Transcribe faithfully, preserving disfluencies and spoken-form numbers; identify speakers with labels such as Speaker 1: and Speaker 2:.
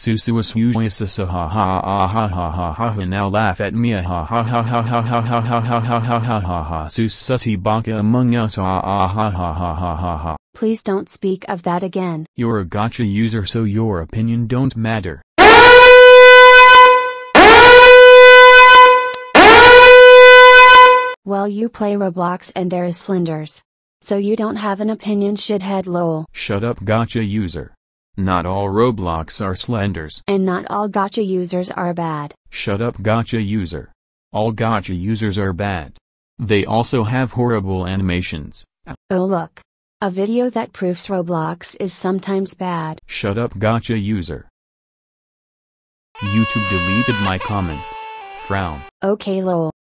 Speaker 1: susuas usuisa ha ha ha ha ha ha ha ha now laugh at me ha ha ha ha ha ha ha ha ha ha ha ha ha ha sususi baka among us ha ha ha ha ha ha ha ha.
Speaker 2: Please don't speak of that again.
Speaker 1: You're a gacha user, so your opinion don't matter.
Speaker 2: Well, you play Roblox and there is slenders. So you don't have an opinion, shithead lol.
Speaker 1: Shut up, gacha user. Not all Roblox are slenders.
Speaker 2: And not all gacha users are bad.
Speaker 1: Shut up, gacha user. All gacha users are bad. They also have horrible animations.
Speaker 2: Oh look. A video that proves Roblox is sometimes bad.
Speaker 1: Shut up, gacha user. YouTube deleted my comment. Frown.
Speaker 2: Okay lol.